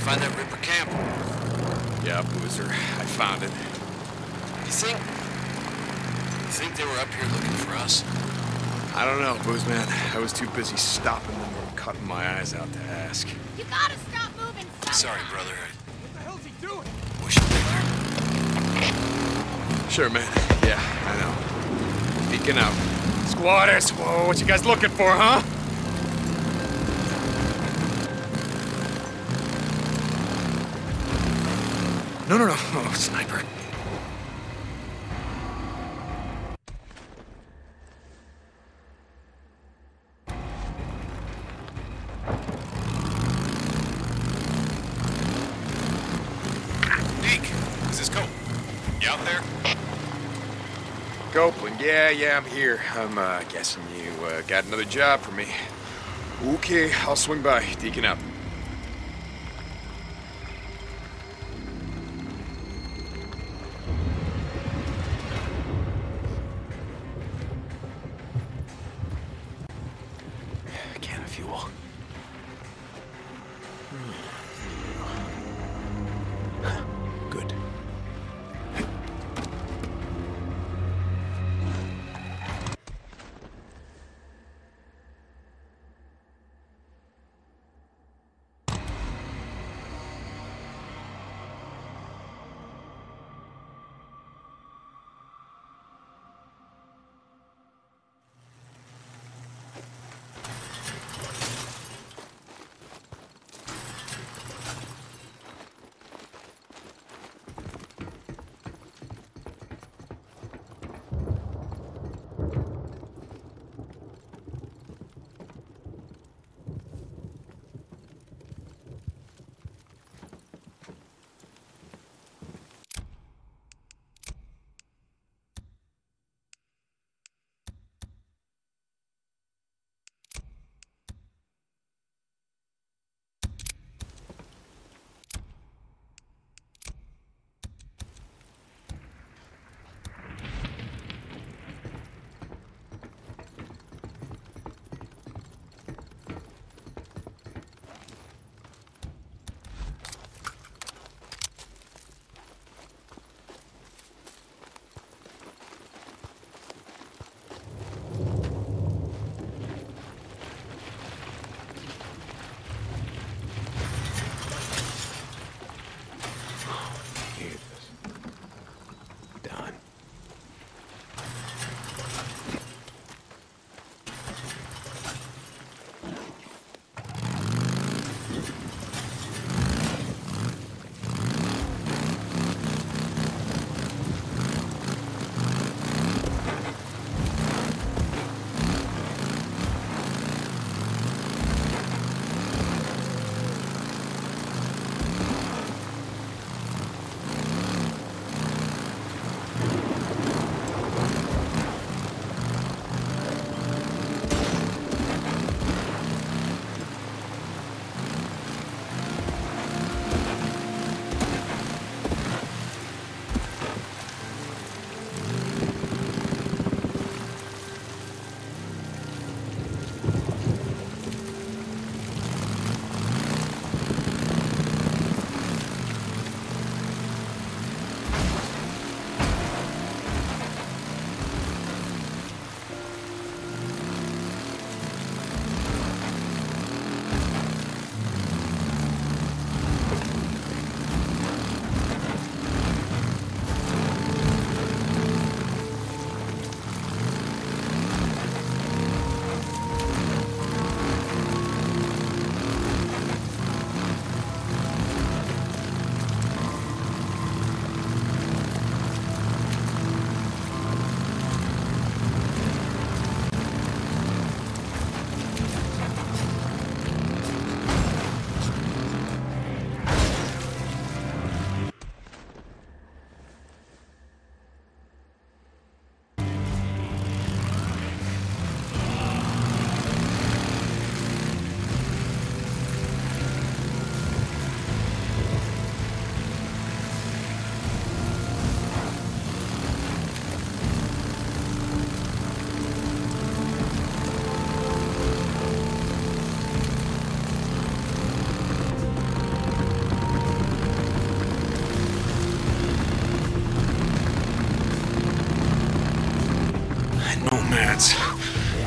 Find that Ripper camp? Yeah, Boozer. I found it. You think they were up here looking for us? I don't know, Boozman. I was too busy stopping them or cutting my eyes out to ask. You gotta stop moving, son. Sorry, brother. What the hell's he doing? Wish I'd been there. Sure, man. Yeah, I know. Deacon out. Squatters! Whoa, what you guys looking for, huh? No. Oh, sniper. Deke, is this Cope? You out there? Copeland, yeah, I'm here. I'm guessing you got another job for me. Okay, I'll swing by. Deacon out. Can of fuel. Good.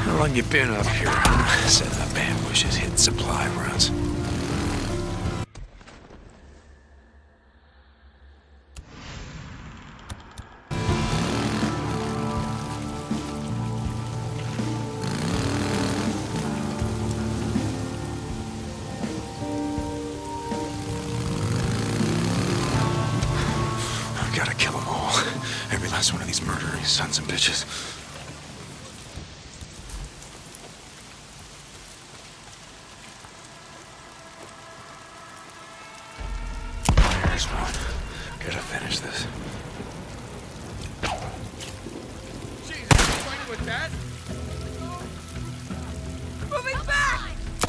How long you been up here? Setting up ambushes, hitting supply runs. I've gotta kill them all. Every last one of these murdering sons of bitches. There's one. Gotta finish this. Jesus, you fighting with that? Moving back!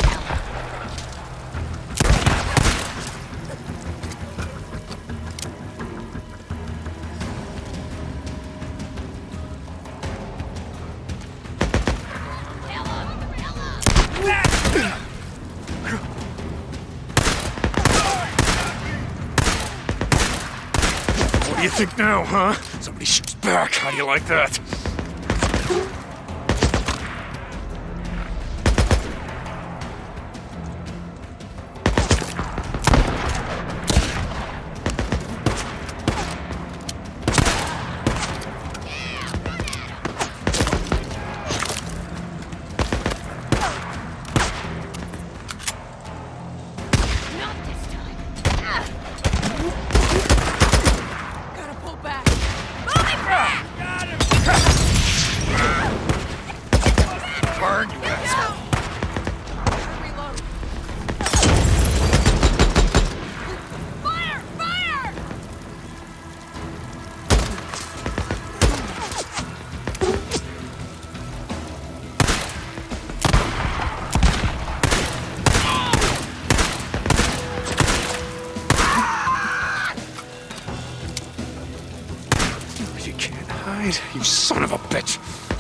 What do you think now, huh? Somebody shoots back. How do you like that? Not this time. Gotta pull back. Moving back! Got him! Burn, you asshole. Gotta reload. Fire! Fire! You can't hide, you son of a bitch.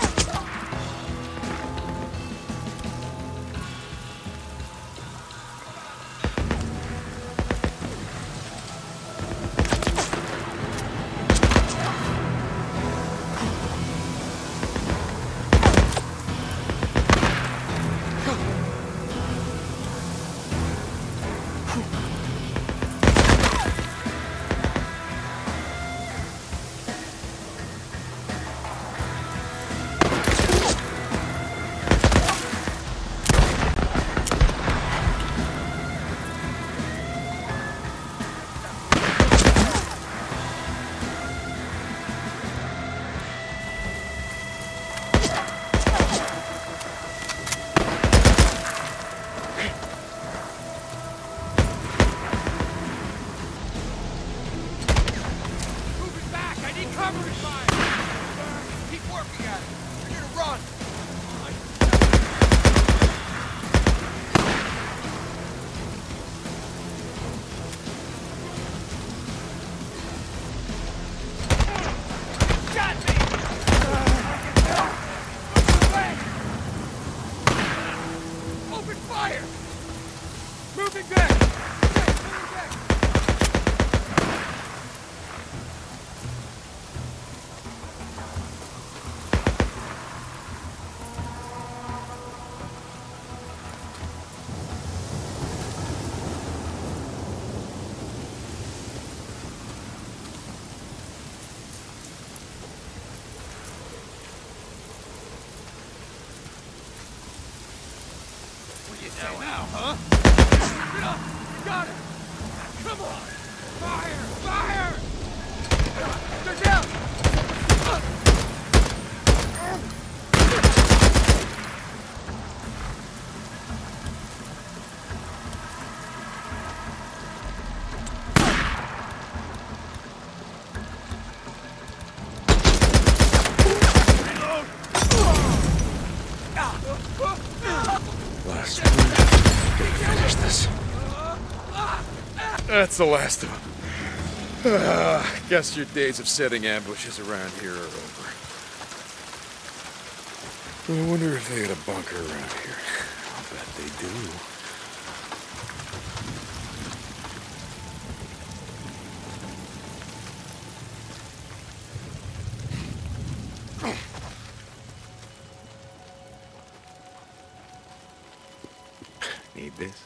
Moving back! I need covering fire! Keep working at it. You're gonna run! Got me! Open fire! Moving back! Moving back! What do you say now, huh? Get up! Got it! Come on! Fire! Fire! They're down! Reload! Last one. Gotta finish this. That's the last of them. Guess your days of setting ambushes around here are over. I wonder if they got a bunker around here. I'll bet they do. Need this?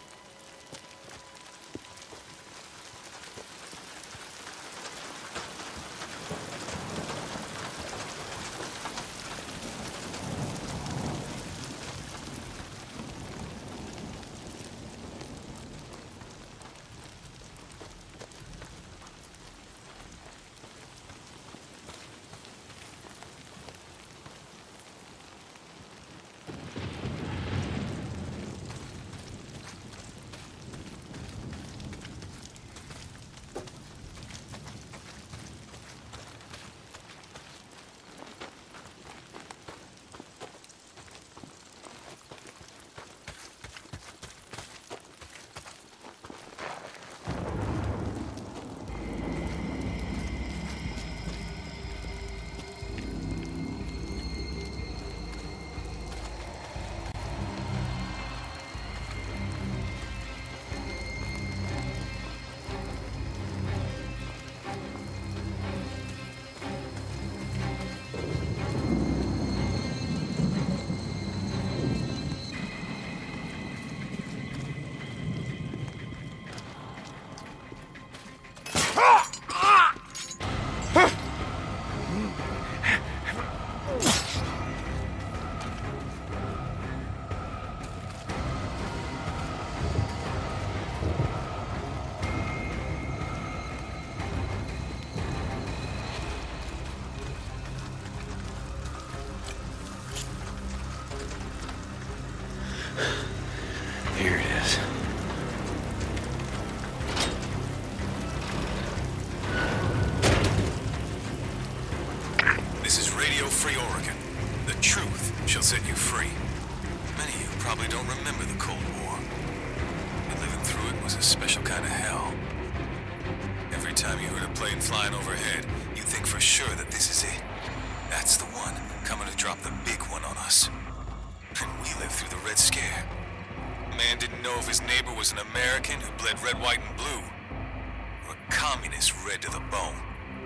Here it is. This is Radio Free Oregon. The truth shall set you free. Many of you probably don't remember the Cold War. But living through it was a special kind of hell. Every time you heard a plane flying overhead, you think for sure that this is it. That's the one coming to drop the big one on us. And we lived through the Red Scare. Man didn't know if his neighbor was an American who bled red, white, and blue, or a communist red to the bone.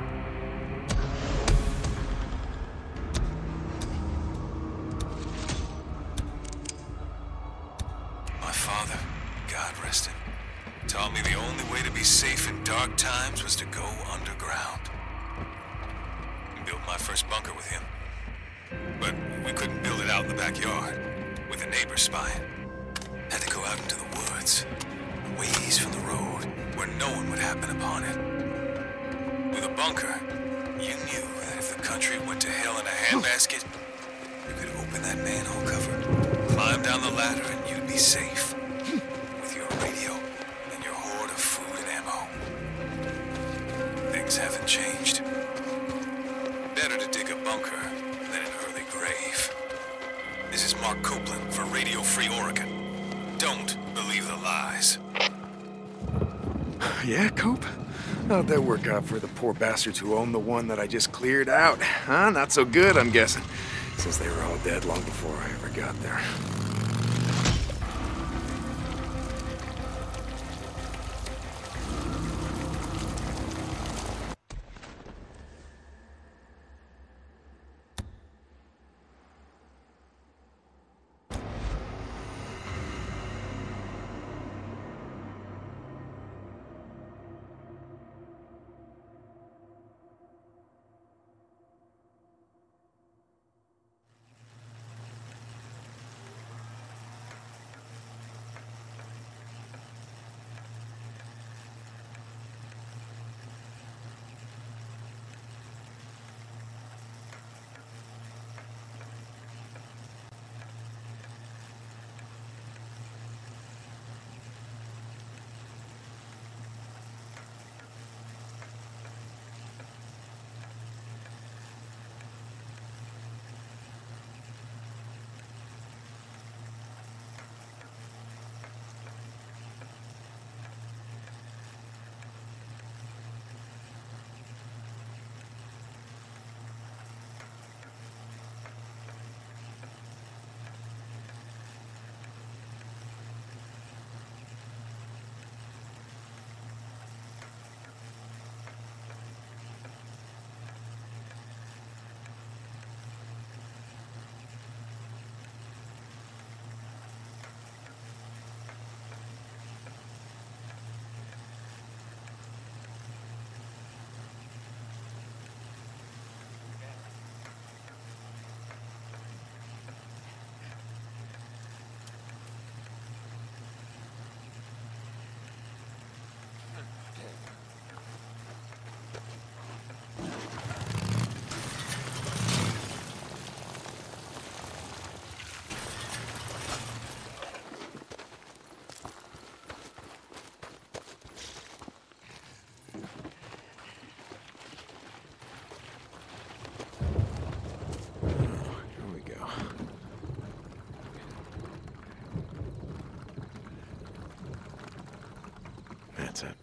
My father, God rest him, taught me the only way to be safe in dark times was to go underground. Built my first bunker with him. But we couldn't build it out in the backyard, with a neighbor spying. Had to go out into the woods, a ways from the road, where no one would happen upon it. With a bunker, you knew that if the country went to hell in a handbasket, you could open that manhole cover, climb down the ladder, and you'd be safe. With your radio and your hoard of food and ammo. Things haven't changed. Better to dig a bunker than an early grave. This is Mark Copeland for Radio Free Oregon. Don't believe the lies. Yeah, Cope? How'd that work out for the poor bastards who own the one that I just cleared out? Huh? Not so good, I'm guessing. Since they were all dead long before I ever got there. That's it.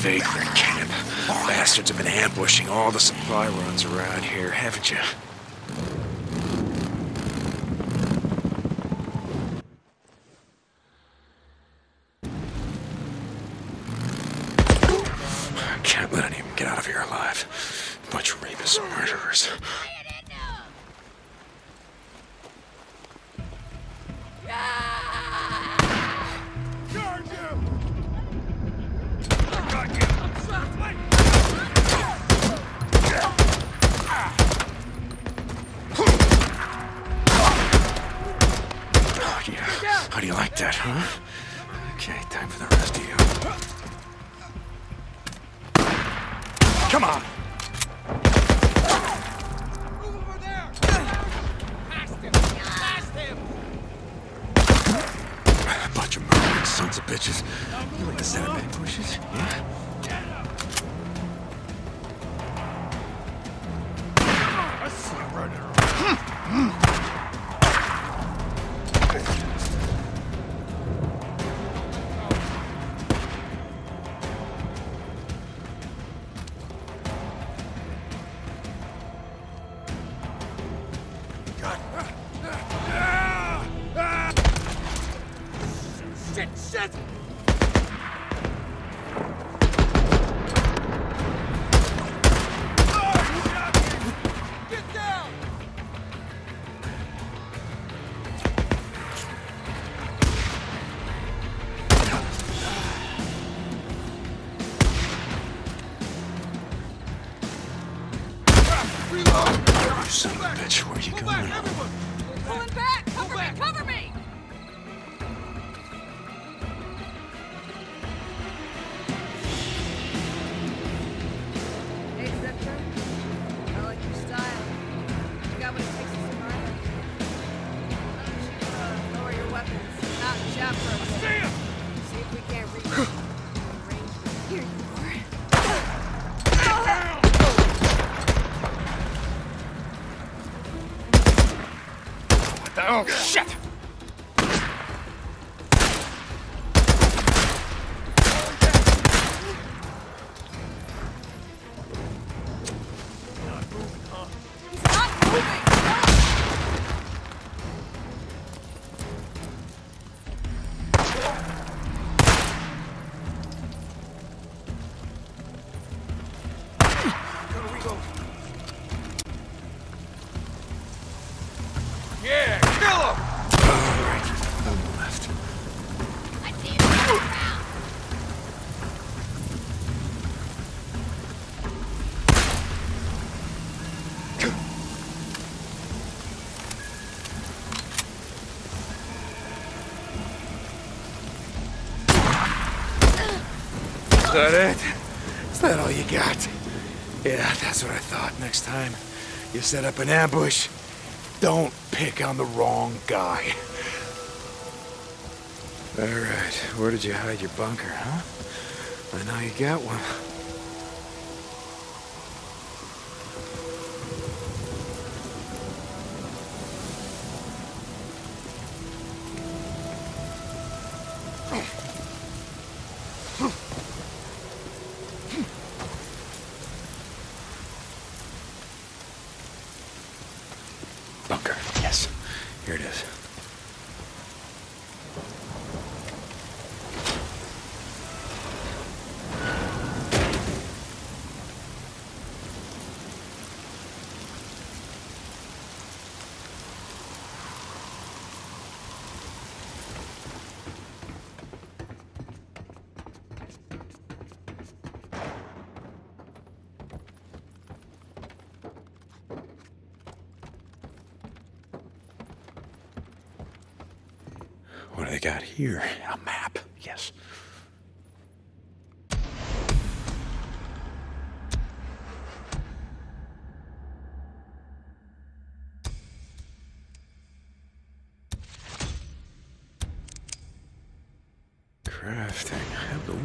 vagrant camp. Bastards have been ambushing all the supply runs around here, haven't you? Can't let any of them get out of here alive. Bunch of rapists and murderers. Charge him! I got you! I'm trapped! Wait! Oh, yeah. How do you like that, huh? Okay, time for the rest of you. Come on! Move over there! Past him! Past him! Bunch of murdering sons of bitches. You like to set up ambushes? Yeah? I see him running around. Shit! Shit! Get down! Reload! You son of a bitch, where are you Move going? back, everyone! Pulling back! Cover me! Cover me! Hey, Zepter. I like your style. You got what it takes to survive. Why don't you lower your weapons? Not Jefferson. See ya! See if we can't reach range. Here you are. Oh, shit! He's not moving! Yeah, kill him! All right, one left. I see you around! Is that it? Is that all you got? Yeah, that's what I thought. Next time you set up an ambush, don't pick on the wrong guy. All right, where did you hide your bunker, huh? I know you got one. Bunker, yes. Here it is. What do they got here? A map, yes. Crafting, hello.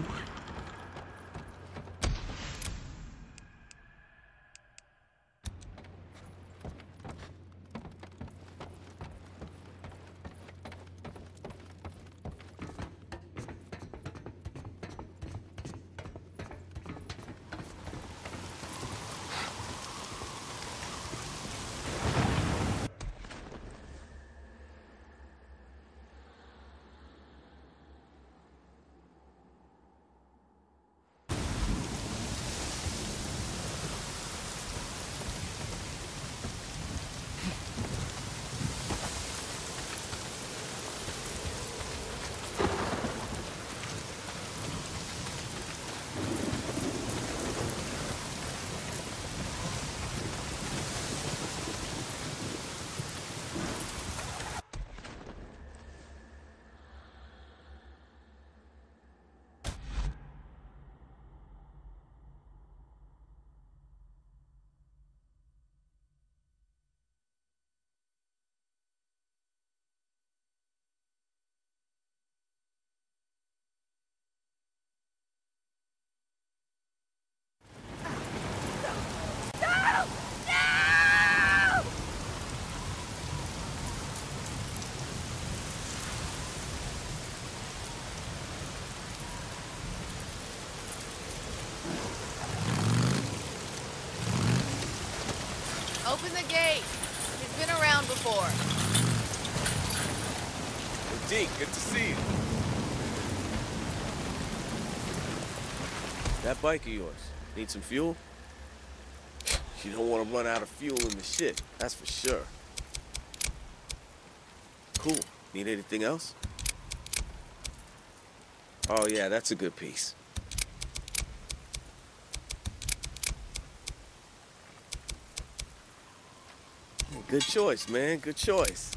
Open the gate. He's been around before. Hey, Deke, good to see you. That bike of yours, need some fuel? You don't want to run out of fuel in the shit, that's for sure. Cool. Need anything else? Oh yeah, that's a good piece. Good choice, man. Good choice.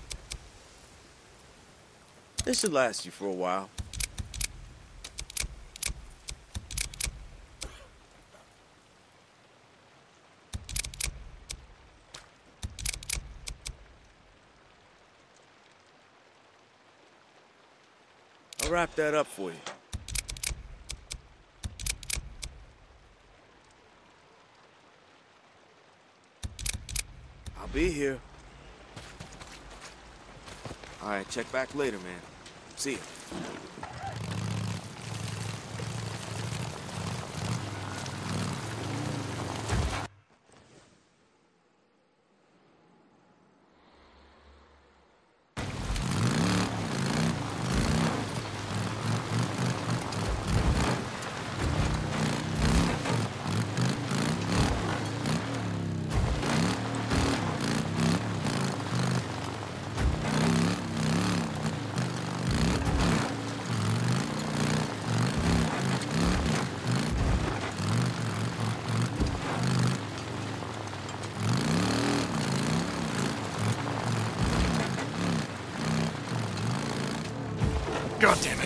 This should last you for a while. I'll wrap that up for you. I'll be here. All right, check back later, man. See ya. God damn it.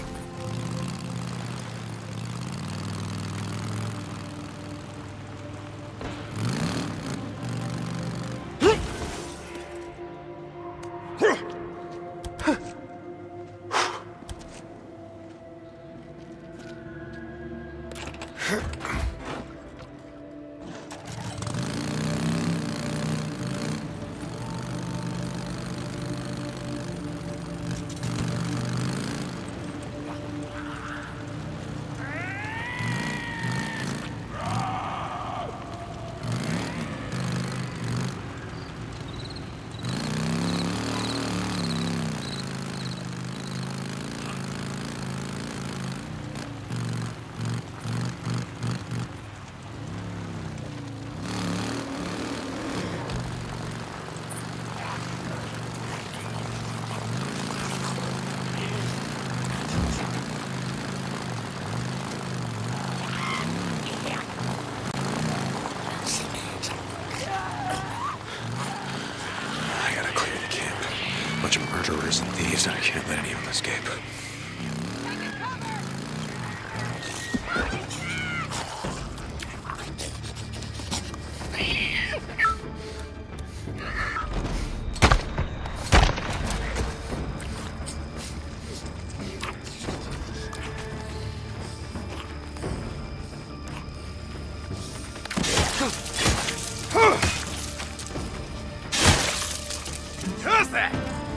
Murderers and thieves, and I can't let any of them escape. Who's that?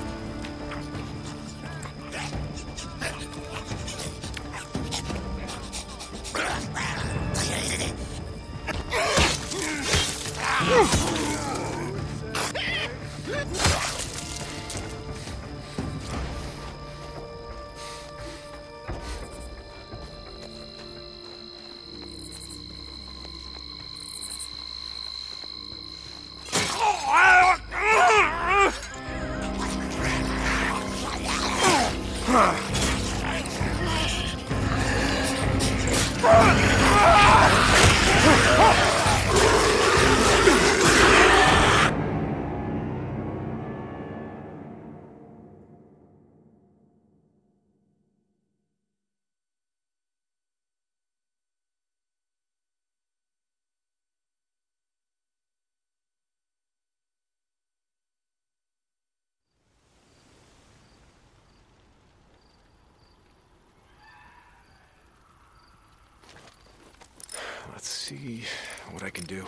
Let's see what I can do.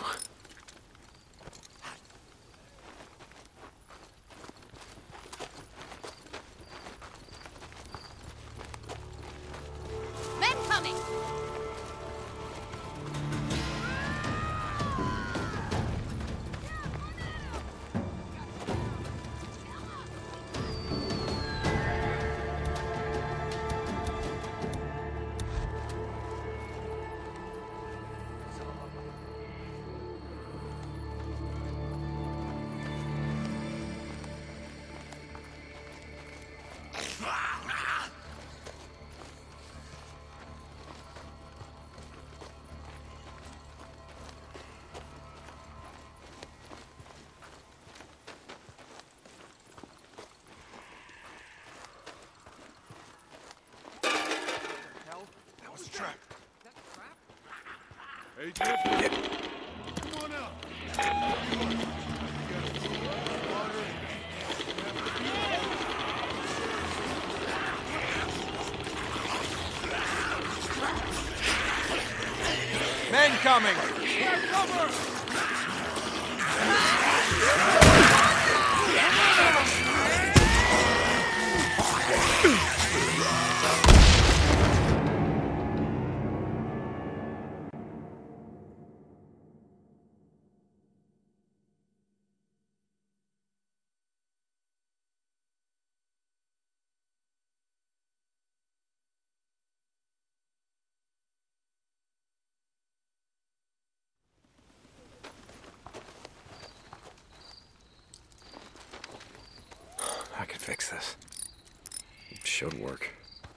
Men coming! Hey, Jefferson. Come on out. Men coming! I can fix this. It should work.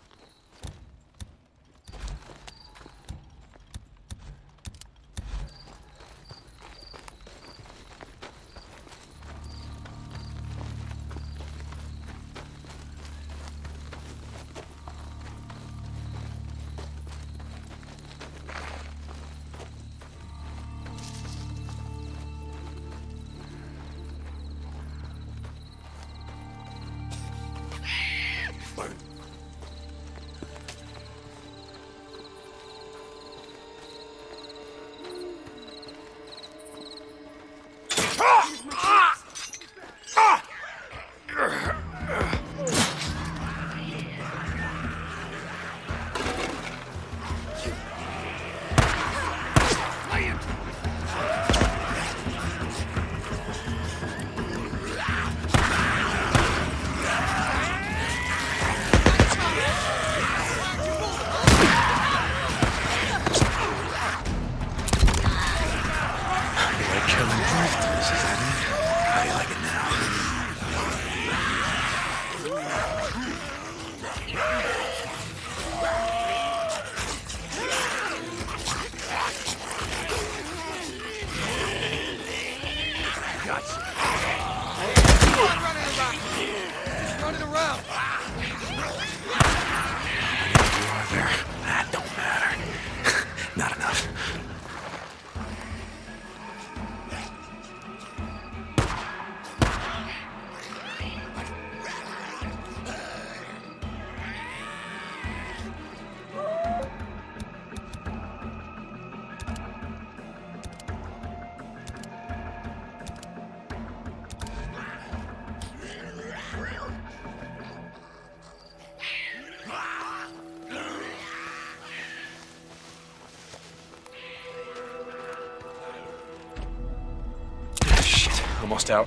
Almost out.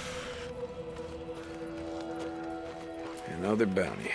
Another bounty.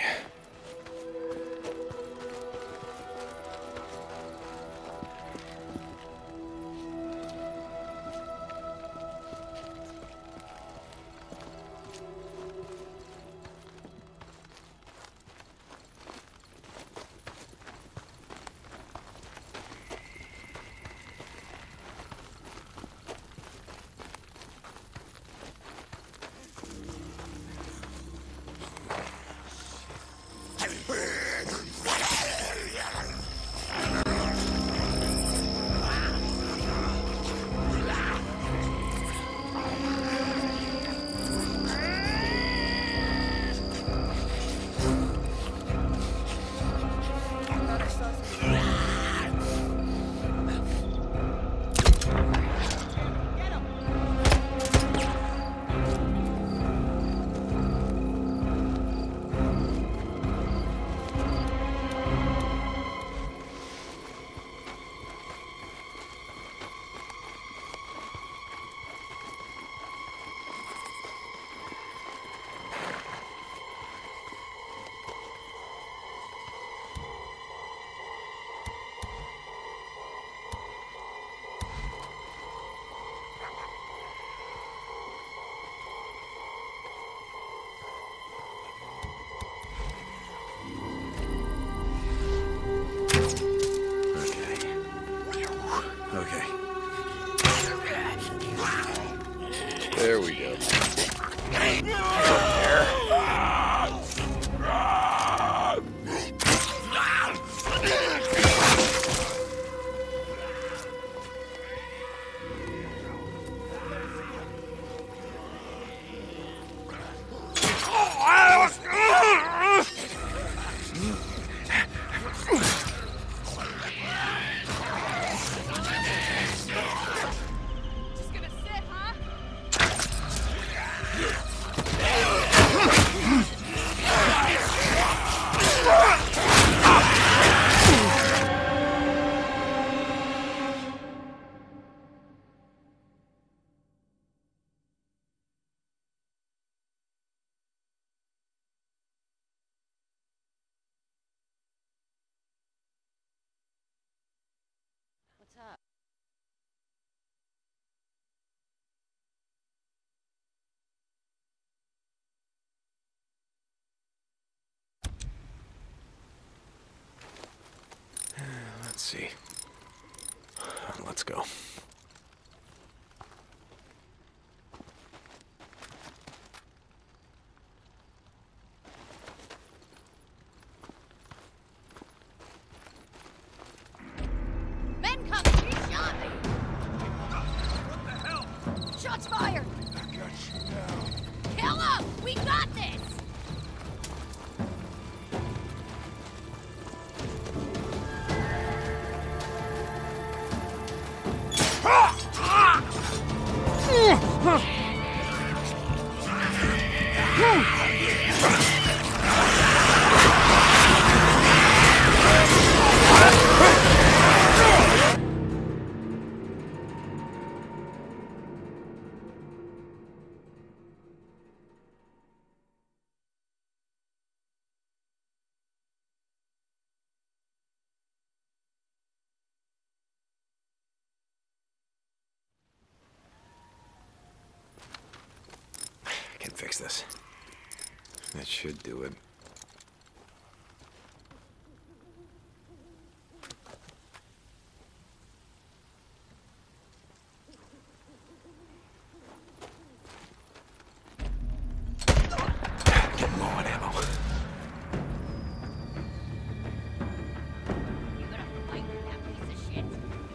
see. Let's go. Men coming! He shot me! What the hell? Shots fired! I got you now. Kill him! We got this! I can fix this. That should do it. Getting low on ammo. You gonna fight with that piece of shit?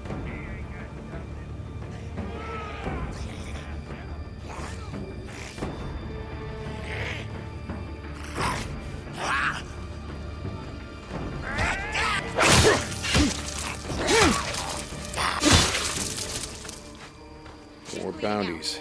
More bounties.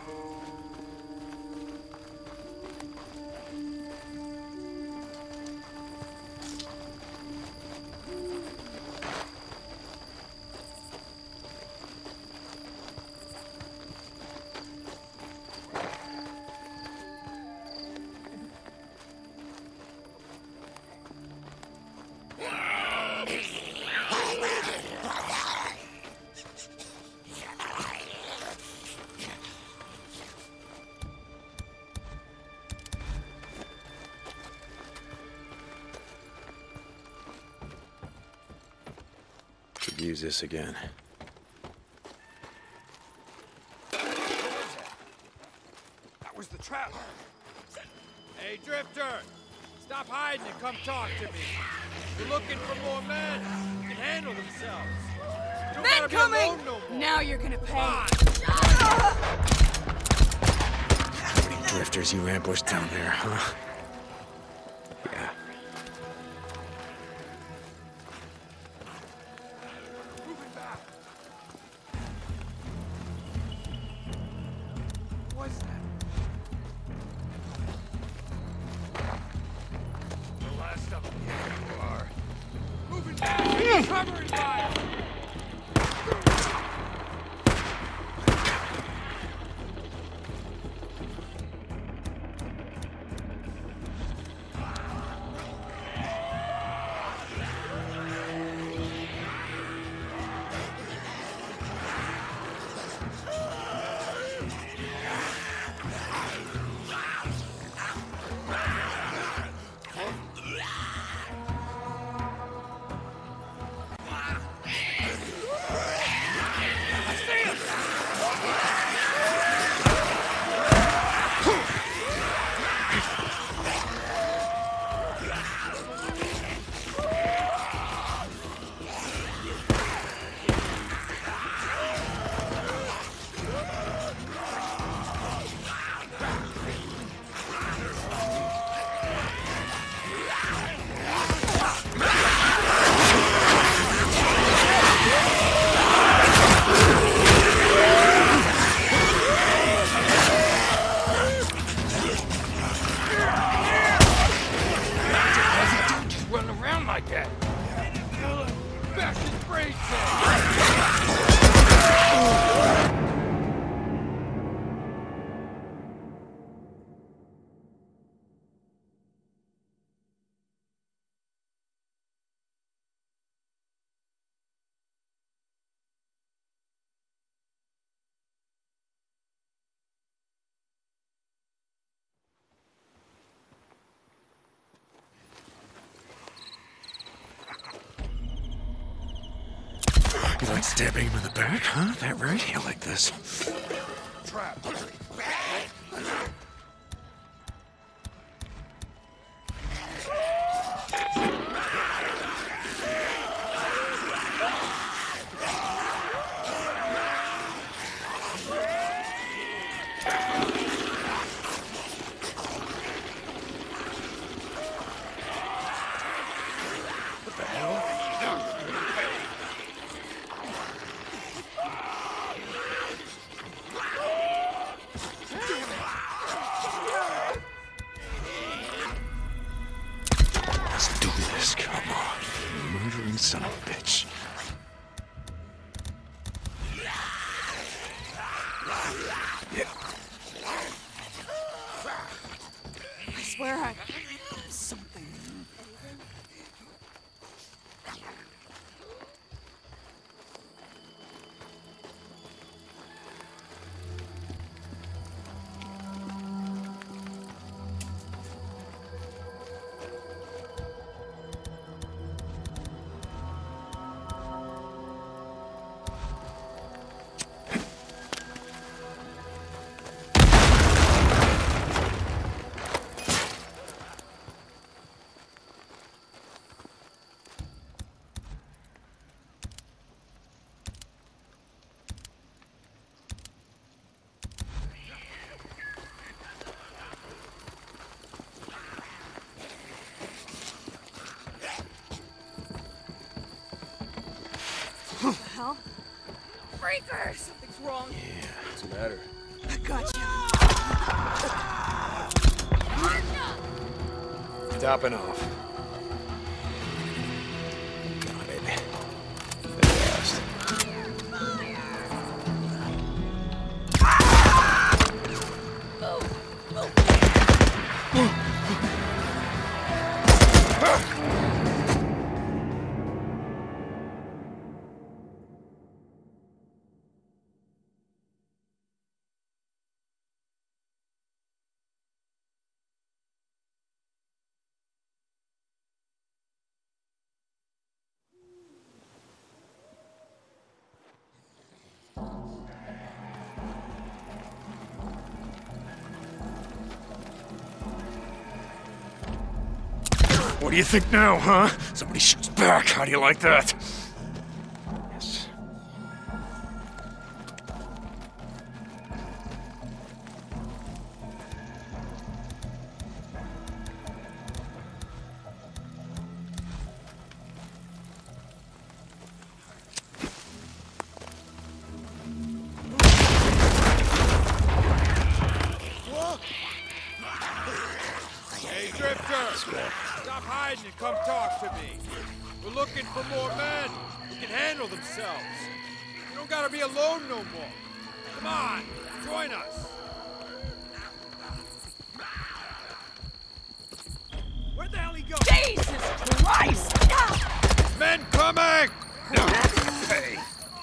Could use this again. That was the trap. Hey, Drifter! Stop hiding and come talk to me. We're looking for more men who can handle themselves. You don't Men gotta be coming! alone no more. Now you're gonna pay. Drifters you ambushed down there, huh? Yeah. Moving back. What's that? The last of them. Here you are. Moving back. Covering fire. You like stabbing him in the back, huh? That right? You like this? Trap. Let's do this, come on. You murdering son of a bitch. Yeah. I swear I... something. What the hell? Freakers! Something's wrong. Yeah, what's the matter? I got you. Topping off. Got it. Fast. What do you think now, huh? Somebody shoots back. How do you like that? Yes. Hey, Drifter! Stop hiding and come talk to me. We're looking for more men who can handle themselves. You don't gotta be alone no more. Come on, join us. Where'd the hell he go? Jesus Christ! Ah! Men coming! Hey.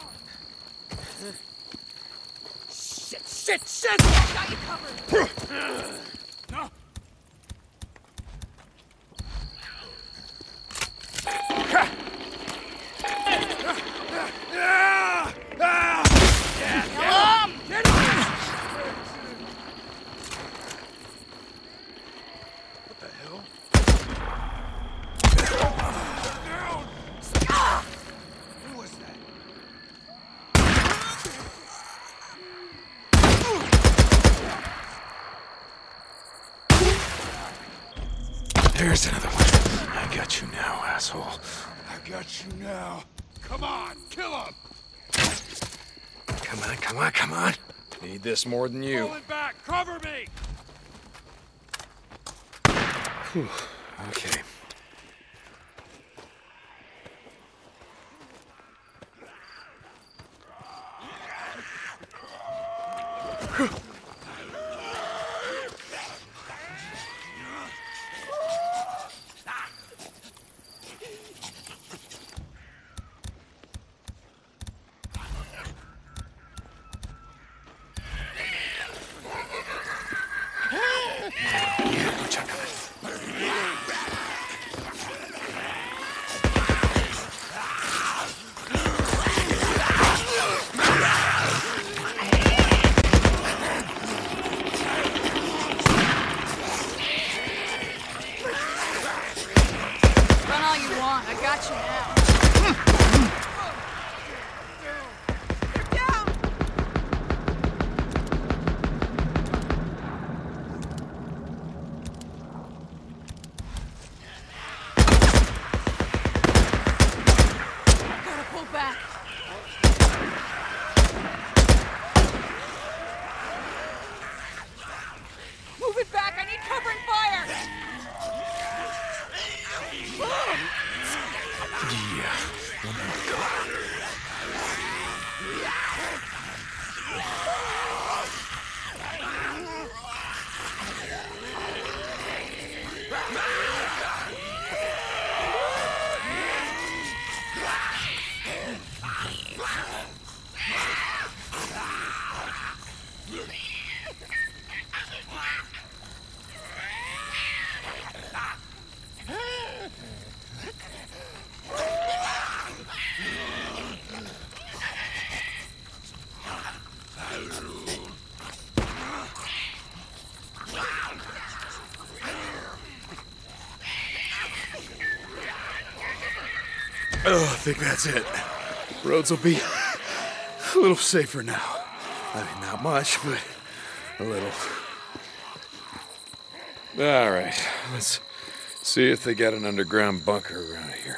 Shit! I got you covered. No. What the hell? Who was that? There's another one. I got you now, asshole. I got you now. Come on, kill him! Come on. Need this more than you. Pulling back, cover me! Whew. Okay. on, I got you now. They're down! Gotta pull back. Move it back, I need cover and fire! Yeah, one more to go. Oh, I think that's it. Roads will be a little safer now. I mean, not much, but a little. All right, let's see if they got an underground bunker around here.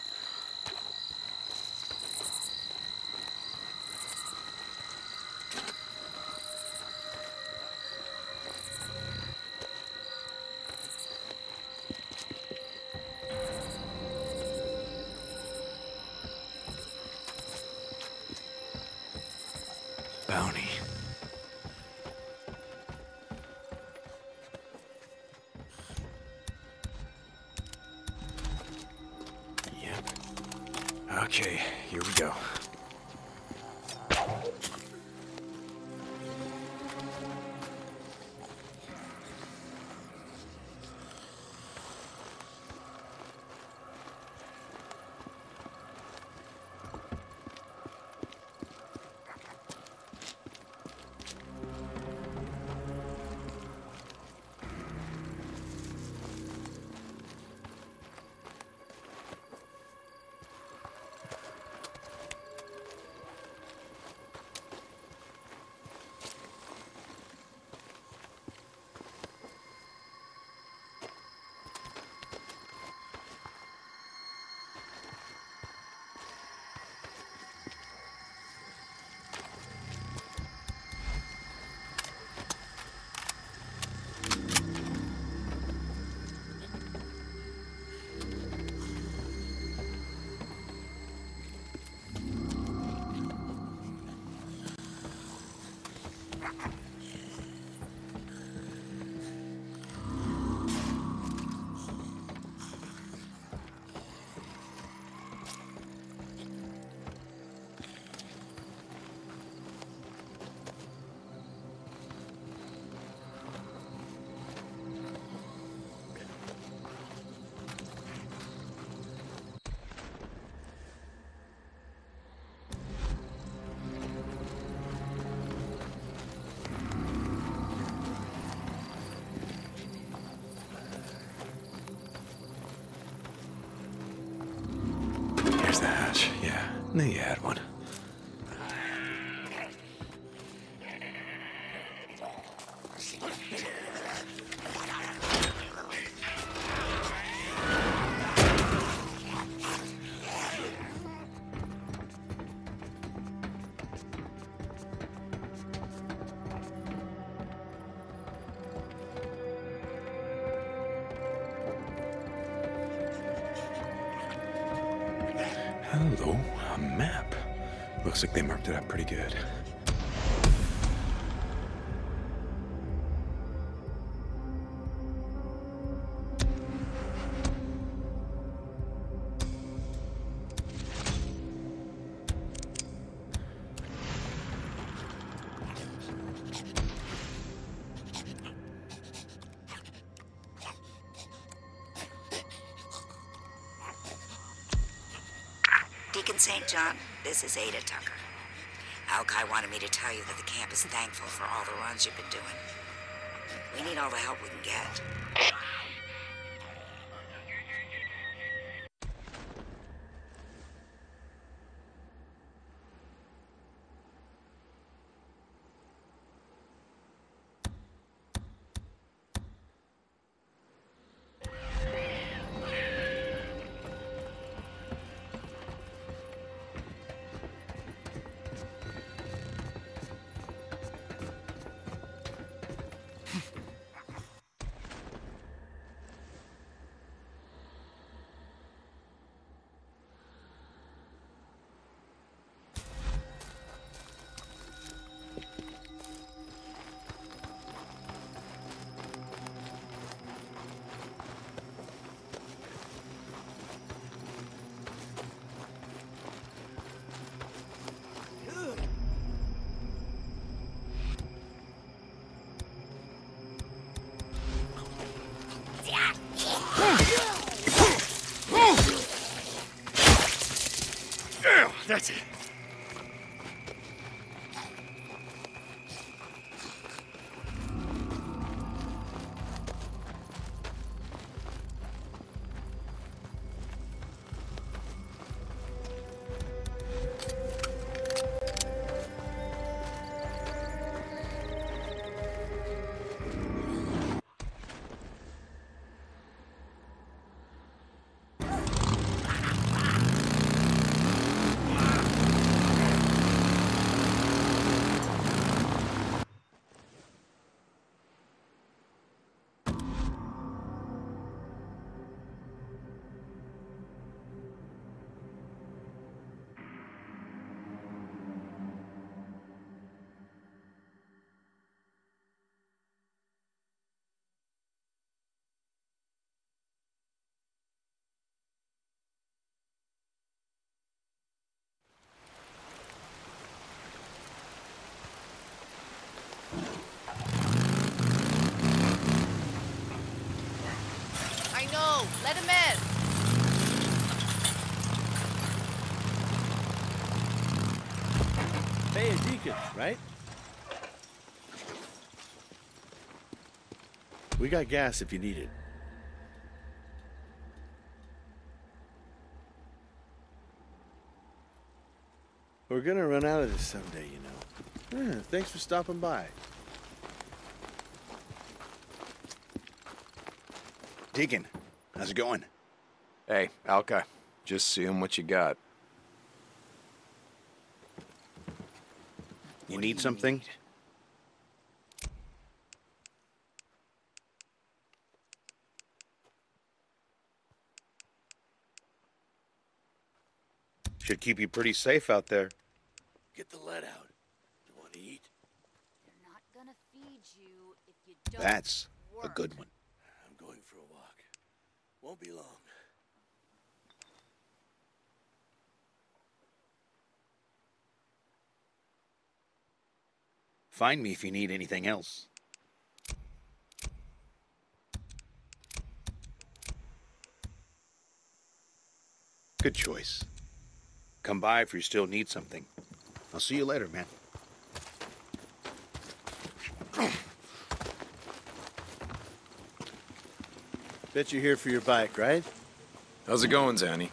Bounty. Yep. Okay, here we go. There's the hatch, yeah. Knew you had one. Hello, a map. Looks like they marked it up pretty good. Deacon St. John, this is Ada Tucker. Alki wanted me to tell you that the camp is thankful for all the runs you've been doing. We need all the help we can get. That's it. I know. Let him in. Hey, Deacon, right? We got gas if you need it. We're gonna run out of this someday, you know. Thanks for stopping by. Deacon, how's it going? Hey, Alki, just seeing what you got. You need something? Should keep you pretty safe out there. Get the lead out. You want to eat? They're not gonna feed you if you don't That's a work. good one. I'm going for a walk. Won't be long. Find me if you need anything else. Good choice. Come by if you still need something. I'll see you later, man. Bet you're here for your bike, right? How's it going, Zanny?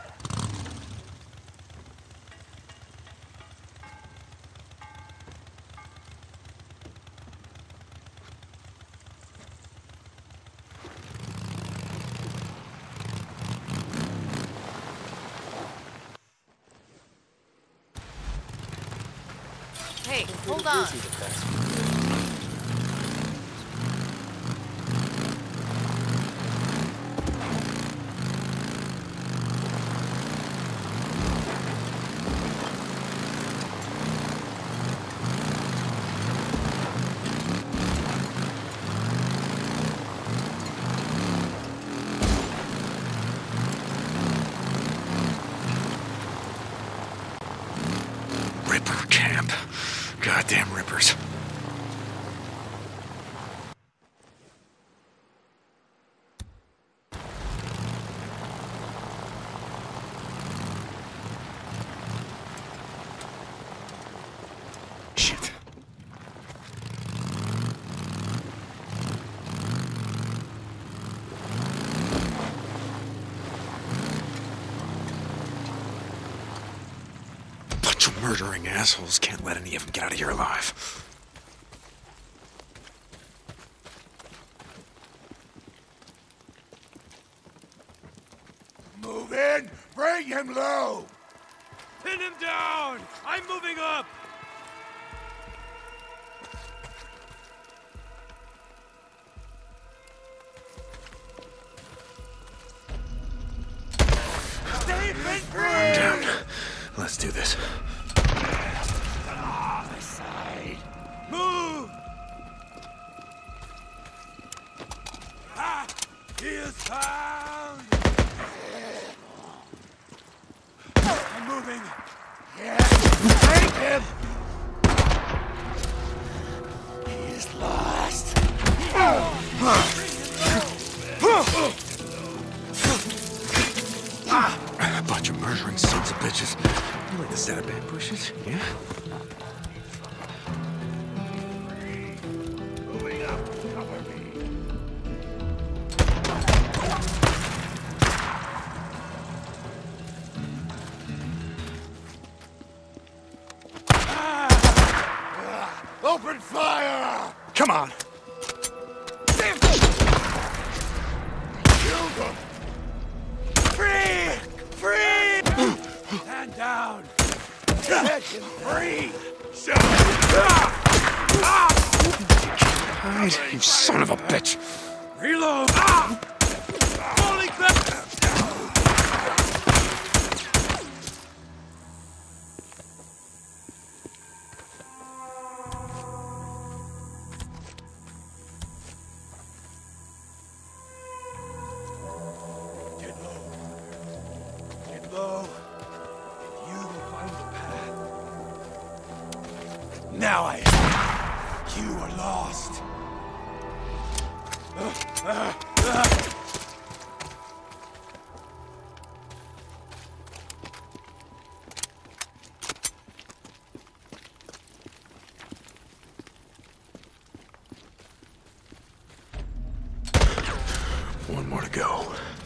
Hey, hold on. Ripper camp. Goddamn rippers. Shit. Bunch of murdering assholes. Can't let any of them get out of here alive. Move in! Bring him low! Pin him down! I'm moving up! I'm down. Let's do this. Move! Ha! He is found! I'm moving. Take him! He is lost. Butch. bunch of murdering sons of bitches. You like to set up ambushes, yeah? Moving up, cover me. Open fire! Come on. Kill them. Free! Free! Stand down! Set him free! Hide, you son of a bitch! Reload! Holy crap! Now I am. You are lost. One more to go.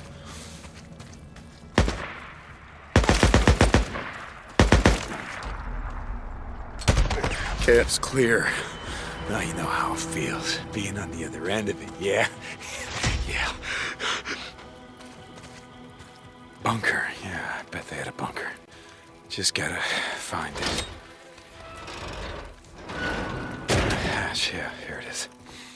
Camp's clear. Now you know how it feels, being on the other end of it, yeah? Yeah. Bunker, yeah, I bet they had a bunker. Just gotta find it. Hatch, yeah, here it is.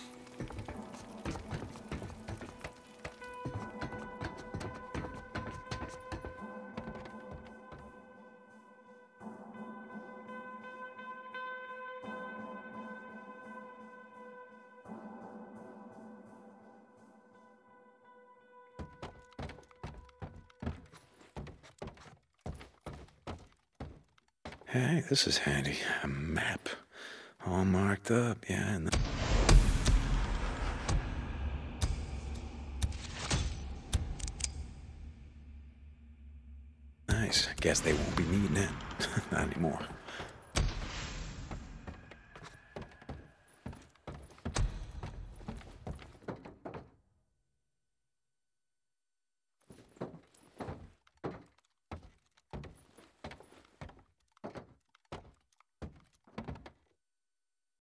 Hey, this is handy. A map. All marked up, yeah. And nice. Guess they won't be needing it. Not anymore.